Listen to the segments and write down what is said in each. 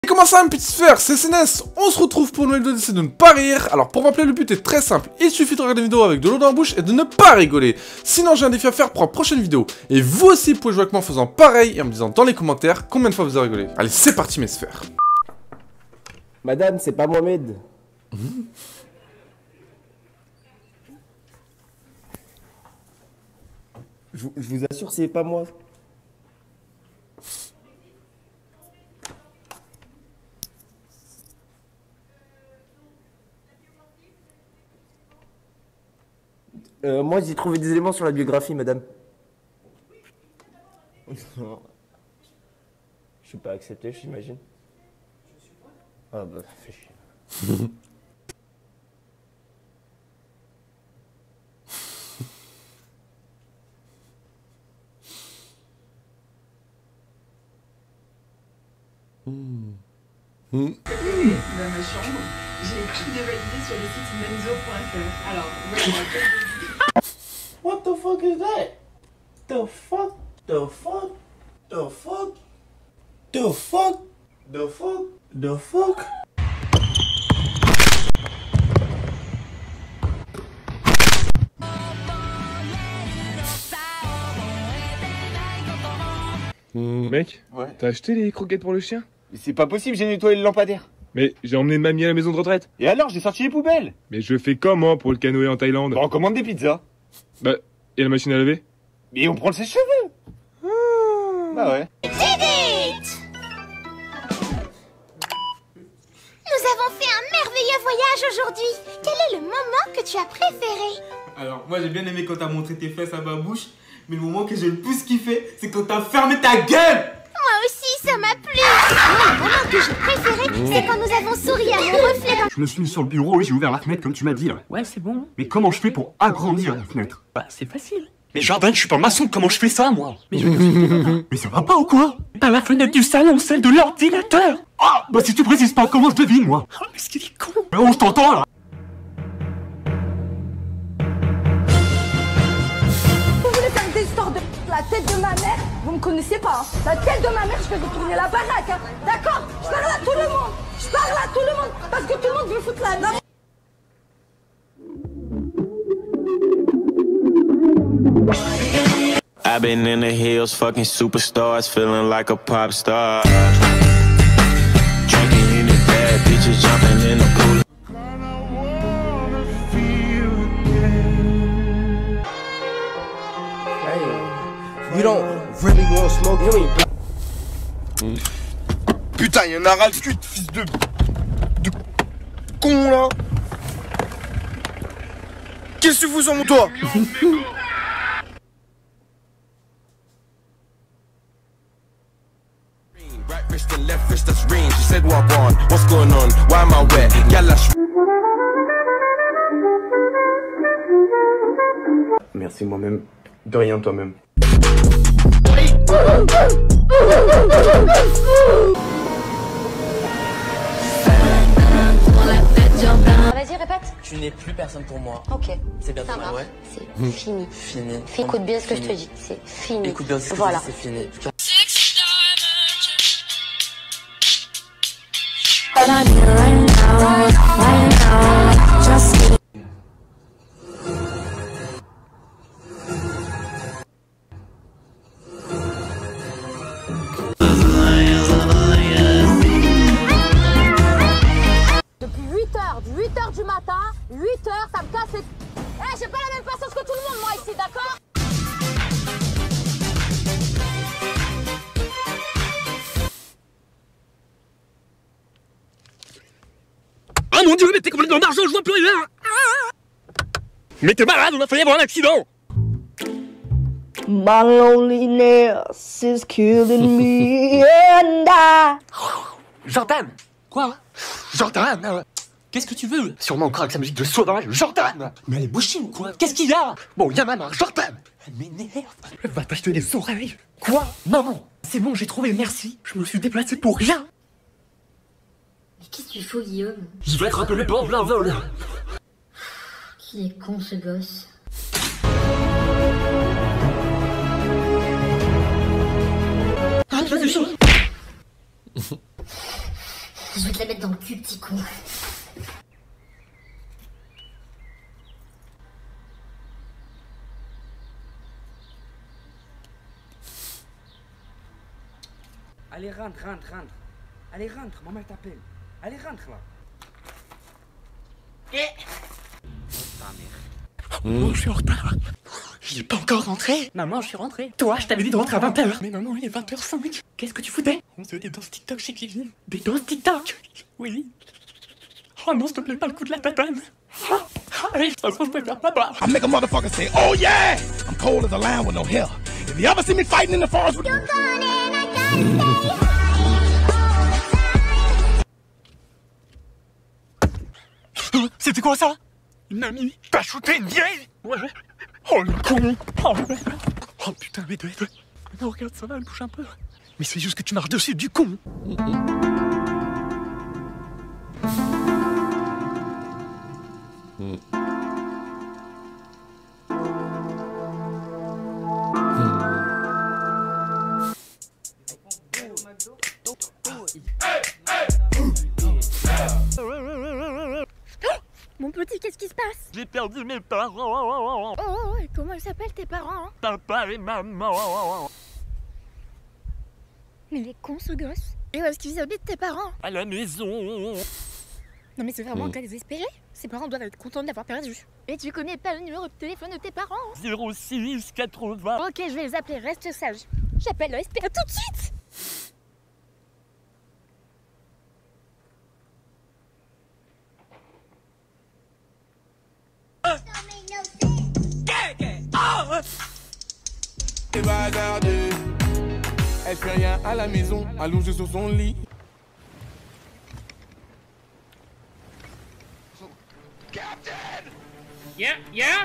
Et comment ça, un petit sphère, c'est CNES, on se retrouve pour une nouvelle vidéo d'essayer de ne pas rire. Alors pour rappeler, le but est très simple, il suffit de regarder une vidéo avec de l'eau dans la bouche et de ne pas rigoler. Sinon j'ai un défi à faire pour la prochaine vidéo. Et vous aussi pouvez jouer avec moi en faisant pareil et en me disant dans les commentaires combien de fois vous avez rigolé. Allez, c'est parti mes sphères. Madame, c'est pas Mohamed. Je vous assure, c'est pas moi. Moi, j'ai trouvé des éléments sur la biographie, madame. Je suis pas accepté, j'imagine. Ah bah, fais chier. Dans ma chambre, j'ai tout dévalidé sur le site menzo.fr. Alors, voilà. What the fuck is that? The fuck? The fuck? The fuck? The fuck? The fuck? The fuck? Mec, Ouais. t'as acheté les croquettes pour le chien? Mais c'est pas possible, j'ai nettoyé le lampadaire. Mais j'ai emmené mamie à la maison de retraite. Et alors, j'ai sorti les poubelles. Mais je fais comment pour le canoë en Thaïlande? Bah, on commande des pizzas. Bah, et la machine à laver? Et on prend le sèche-cheveux. Bah ouais. Nous avons fait un merveilleux voyage aujourd'hui. Quel est le moment que tu as préféré? Alors, moi j'ai bien aimé quand t'as montré tes fesses à Babouche, mais le moment que j'ai le plus kiffé, c'est quand t'as fermé ta gueule! Moi aussi, ça m'a plu. Moi, le moment que j'ai préféré, c'est quand nous avons souri à mon reflet dans... Je me suis mis sur le bureau et j'ai ouvert la fenêtre comme tu m'as dit là. Ouais, c'est bon. Mais comment je fais pour agrandir la fenêtre? Bah, c'est facile. Mais Jordan, je suis pas maçon, comment je fais ça moi? Mais je vais Mais ça va pas ou quoi? Pas la fenêtre du salon, celle de l'ordinateur. Ah, bah si tu précises pas, comment je devine moi? Oh, mais ce qu'il est con. On t'entend là. Vous voulez faire des histoires de la tête de ma mère? Vous me connaissez pas, hein. La tête de ma mère, je vais vous tourner la baraque, hein. D'accord? Je parle à tout le monde. Je parle à tout le monde. Parce que tout le monde veut foutre la merde. I've been in the hills, fucking superstars, feeling like a pop star. Drinking in the bad bitches, jumping in the pool. Hey, you don't really want smoke, you ain't... Putain, y'en a ras le cul, fils de con là. Qu'est-ce que tu fous sur mon toit? Right wrist and left wrist, that's range. She said, "What on? What's going on? Why am I wet? Yalla." Merci moi-même. De rien toi-même. Vas-y, répète. Tu n'es plus personne pour moi. Ok. C'est bien Ça dommage, marche. ouais. C'est fini. Fini. Écoute bien ce que je te Fini. dis. C'est fini. Écoute bien ce que Voilà. je dis, c'est fini. Depuis 8h du matin, 8h, ça me casse les... Eh, j'ai pas la même patience que tout le monde, moi, ici, d'accord? Ah mon dieu, mais t'es complètement d'argent, je vois plus rien. Mais t'es malade, on a failli avoir un accident. My loneliness is killing me and I... Jordan. Quoi? Jordan. Qu'est-ce que tu veux? Sûrement encore avec sa musique de sauvage. Jordan. Mais elle est bouchée ou quoi? Qu'est-ce qu'il y a? Bon, y a ma marre, Jordan. Elle m'énerve. Elle va t'acheter des oreilles. Quoi? Maman, c'est bon, j'ai trouvé, merci. Je me suis déplacé pour rien. Mais qu'est-ce que tu fais, Guillaume? Je vais être rappelé pour la vol. Qu'il est con, ce gosse. Ah, vas-y, Je vais te la mettre dans le cul, petit con. Allez, rentre. Allez, rentre, maman t'appelle. Allez, rentre là. Oh, je suis en retard. Il est pas encore rentré. Maman, je suis rentré. Toi, je t'avais dit de rentrer à 20h. Mais maman, il est 20h05. Qu'est-ce que tu foutais? On faisait des danses TikTok chez Kevin. Des danses TikTok? Oui. Oh non, s'il te plaît, pas le coup de la tatane. Allez, de toute façon, je peux faire pas boire. I make a motherfucker say, oh yeah! I'm cold as a lion with no hair. If you ever see me fighting in the forest with... C'était quoi ça? Une amie? T'as shooté une vieille? Ouais. Oh le con! Oh putain, mais non, regarde, ça va, elle bouge un peu. Mais c'est juste que tu marches dessus, du con! Mon petit, qu'est-ce qui se passe? J'ai perdu mes parents. Oh, et comment ils s'appellent tes parents? Papa et maman. Mais il est con ce gosse. Et où est-ce qu'ils habitent tes parents? À la maison. Non mais c'est vraiment un cas désespéré. Ses parents doivent être contents de l'avoir perdu. Et tu connais pas le numéro de téléphone de tes parents? 06 80. Ok, je vais les appeler, reste sage. J'appelle le SPA tout de suite. Et bazardeux, elle fait rien à la maison, allongée sur son lit. Yeah?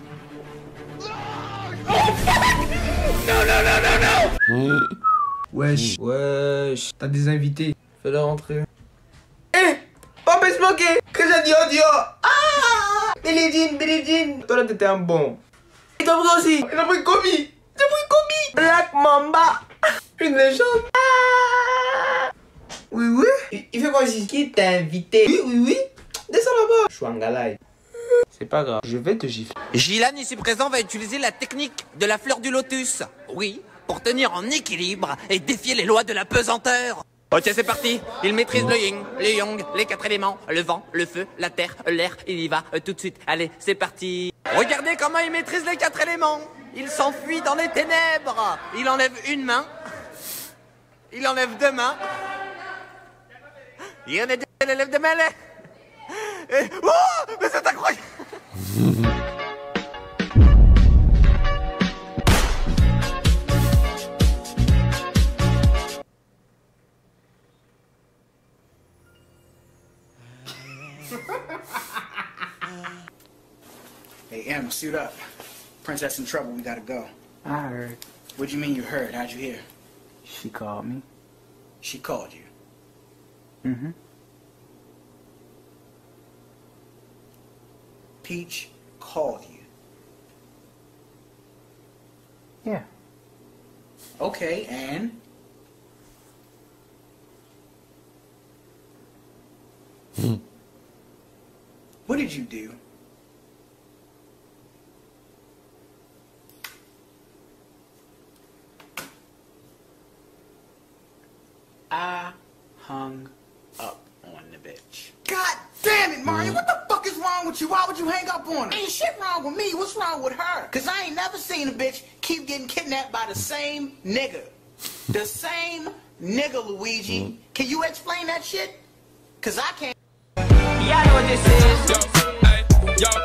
Non. Wesh, t'as des invités, fais-leur rentrer. Oh, mais smoké, que j'ai dit audio. Ah, Billie Jean. Toi là, t'étais un bon. Et toi aussi, il a pris Kobe. Black Mamba, une légende. Ah. Oui. Il fait quoi ici? Qui t'a invité? Oui. Descends là-bas. Chouangalai. C'est pas grave, je vais te gifler. Gilan ici présent va utiliser la technique de la fleur du lotus. Oui, pour tenir en équilibre et défier les lois de la pesanteur. Ok, c'est parti. Il maîtrise le yin, le yang, les 4 éléments, le vent, le feu, la terre, l'air. Il y va tout de suite. Allez, c'est parti. Regardez comment il maîtrise les 4 éléments. Il s'enfuit dans les ténèbres. Il enlève une main. Il enlève 2 mains. Il enlève 2 mains. Et... Oh, mais c'est incroyable. Hey, Emma, suit up. Princess in trouble, we gotta go. I heard. What do you mean you heard? How'd you hear? She called me. She called you? Mm-hmm. Peach called you? Yeah. Okay, and? What did you do? I hung up on the bitch. God damn it, Mario. What the fuck is wrong with you? Why would you hang up on her? Ain't shit wrong with me. What's wrong with her? Cause I ain't never seen a bitch keep getting kidnapped by the same nigga. The same nigga, Luigi. Can you explain that shit? Cause I can't. Yeah, I know what this is. Yo.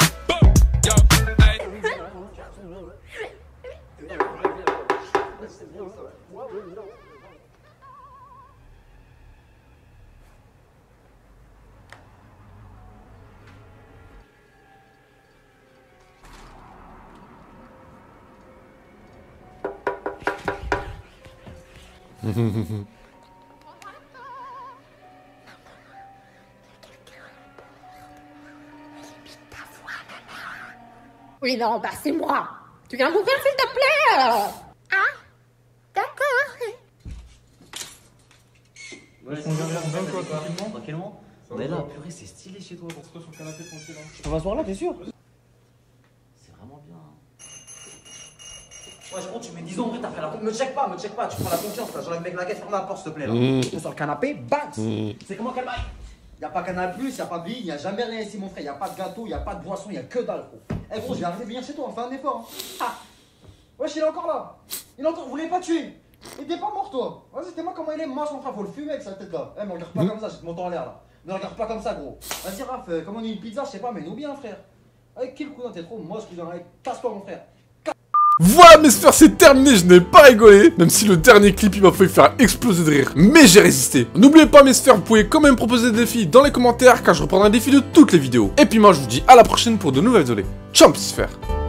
Oui, non, bah c'est moi. Tu viens m'ouvrir s'il te plaît. Ah, d'accord. Ouais, tranquillement. On est là, purée, c'est stylé chez toi. On se pose sur le canapé tranquille. Je peux m'asseoir là, t'es sûr? C'est vraiment bien. Ouais, je crois que tu mets 10 ans, en vrai, t'as fait la confiance. Me check pas, tu prends la confiance là. J'enlève mec la caisse, ferme la porte s'il te plaît là. Je sur le canapé, bang. C'est comment qu'elle baille? Y'a pas Canal+, y'a pas de billes, y'a jamais rien ici mon frère, y'a pas de gâteau, y'a pas de boisson, y'a que dalle gros. Eh gros, je vais arriver bien chez toi, on fait un effort. Hein. Ah. Wesh, il est encore là. Il est encore, vous l'avez pas tué. Il était pas mort toi. Vas-y, t'es moi comment il est, mange mon frère, faut le fumer avec sa tête là. Eh mais regarde pas comme ça, je te monte en l'air là. Ne regarde pas comme ça gros. Vas-y Raph, commande une pizza, je sais pas, mais nous bien frère. Avec qui le cousin, t'es trop moche, cousin, casse-toi mon frère. Voilà mes sphères, c'est terminé, je n'ai pas rigolé. Même si le dernier clip il m'a fait faire exploser de rire. Mais j'ai résisté. N'oubliez pas mes sphères, vous pouvez quand même proposer des défis dans les commentaires car je reprendrai un défi de toutes les vidéos. Et puis moi je vous dis à la prochaine pour de nouvelles vidéos. Ciao mes sphères.